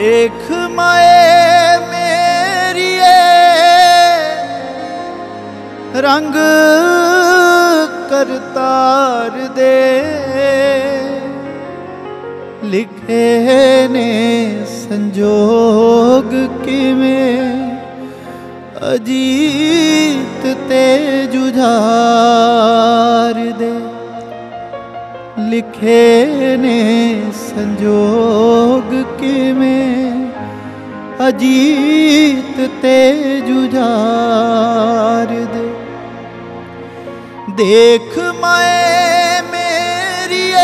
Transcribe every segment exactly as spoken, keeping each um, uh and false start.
देख माए मेरिए रंग करतार दे, लिखे ने संजोग किवें अजीत ते जुझार दे, लिखे ने संजोग किवें अजीत ते जुझार दे। देख माए मेरिए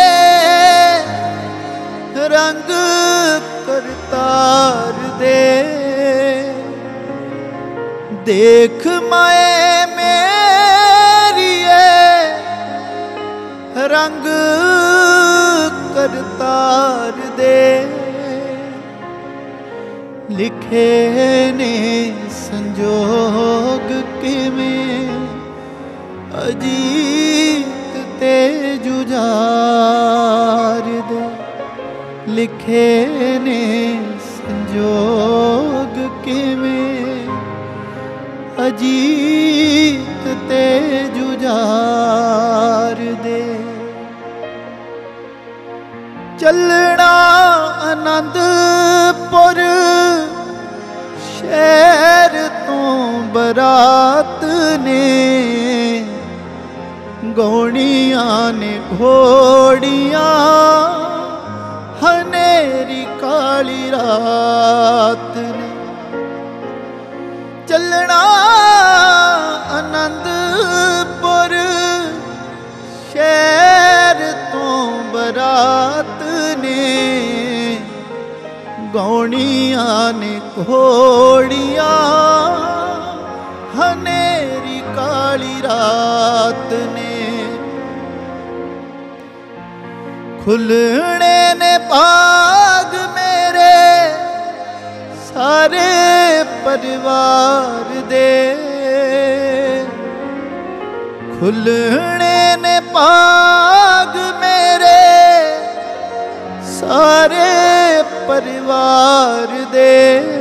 रंग करतार दे, देख माए मेरिए रंग करतार दे, लिखे ने संजोग किवें अजीत ते जुझार दे, लिखे ने संजोग किवें अजीत ते जुझार दे। चलना आनंदपुर शहर तो बरात ने, गौड़ियां ने घोड़ियां हनेरी काली रात ने। चलना आनंदपुर शहर तो बरात ने, गौड़ियां ने घोड़ियां हनेरी काली रात ने। खुलने ने भाग मेरे सारे परिवार दे, खुलने ने भाग मेरे सारे परिवार दे,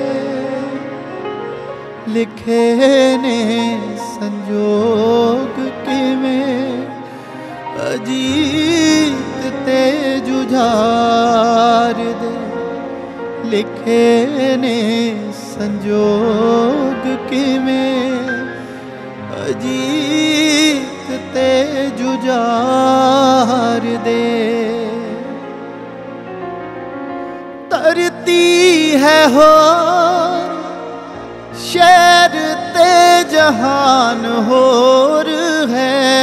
लिखे ने संजोग किवें अजीत ते जुझार दे, लिखे ने संजोग किवें अजीत ते जुझार दे। तरती है होर शहर ते जहान होर है,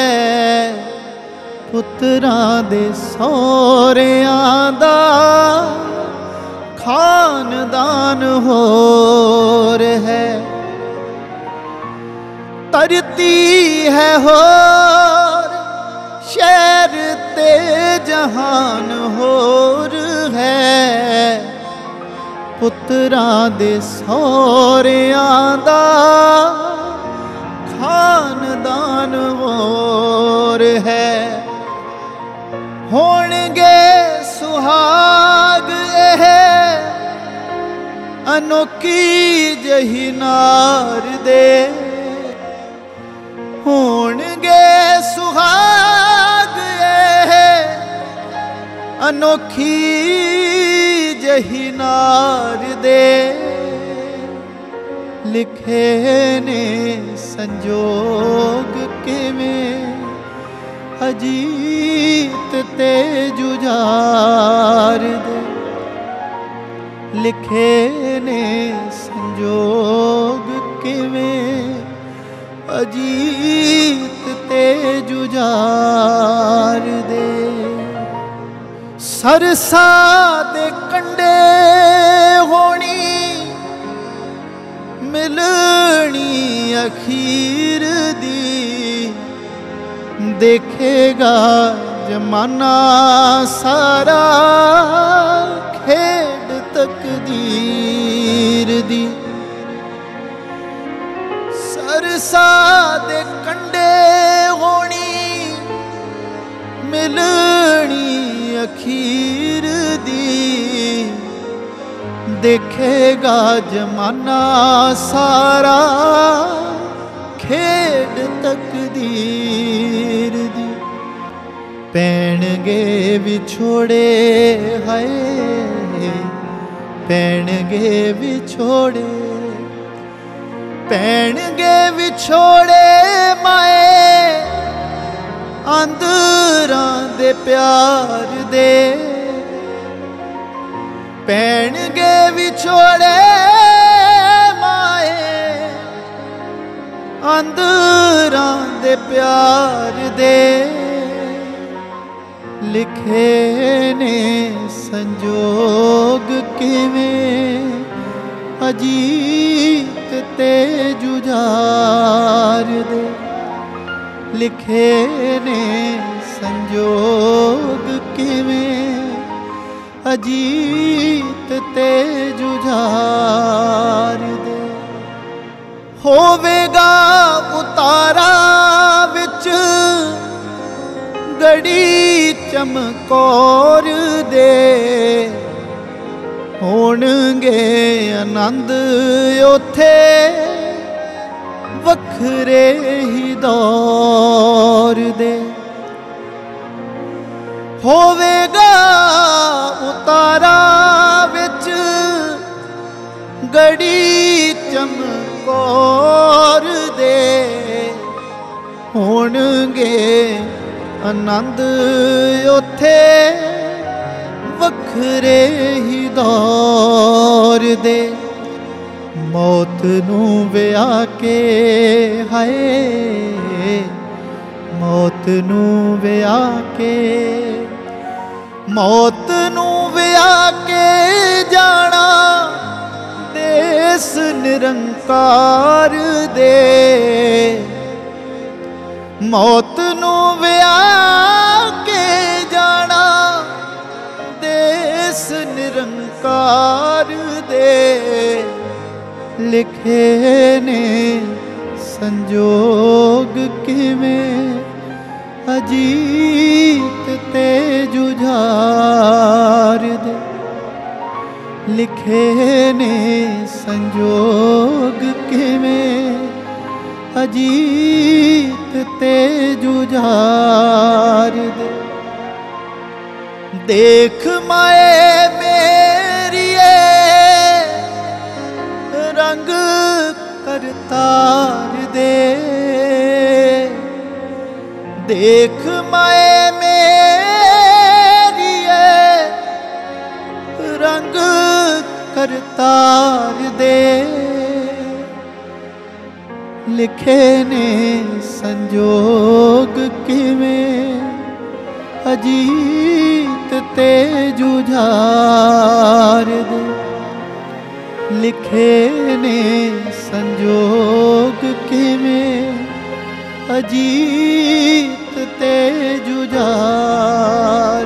पुत्रां दे सौरियां दा खानदान होर है। तरती है होर शहर ते जहान होर है, पुत्रां दे सौरियां दा खानदान होर है। होणगे सुहाग एह अनोखी जही नार दे, होणगे सुहाग एह अनोखी जही नार दे, लिखे ने संजोग किवें अजीत ते जुझार दे, लिखे ने संजोग किवें अजीत ते जुझार दे। सरसा दे कंडे होनी मिलनी अखीर दी, देखेगा जमाना सारा खेड तकदीर दी। सरसा दे कंडे होनी मिलनी अखीर दी, देखेगा जमाना सारा खेड तकदीर दी। पैणगे विछोड़े हाय पैणगे विछोड़े पैणगे विछोड़े माए आंदरां दे प्यार दे। पैणगे विछोड़े माए आंदरां दे प्यार दे। लिखे ने संजोग किवें अजीत ते जुझार दे। लिखे ने संजोग किवें अजीत ते जुझार दे। होवेगा उतारा विच गड़ी चमकौर दे। होणगे आनंद उथे वखरे ही दौर दे। होवेगा उतारा विच गड़ी चमकौर दे। होणगे आनंद उथे वखरे ही दौर दे। मौत नूं विया के हाय मौत नूं विया के मौत नूं विया के जाना देस निरंकार दे। मौत नूं विया के जाना देस निरंकार दे। लिखे ने संजोग किवें अजीत ते जुझार दे। लिखे ने संजोग किवें अजीत ते जुझार दे। देख माए मेरिए रंग करतार दे। देख माए मेरिए रंग करतार दे। लिखे ने संजोग किवें अजीत ते जुझार दे। लिखे ने संजोग किवें अजीत ते जुझार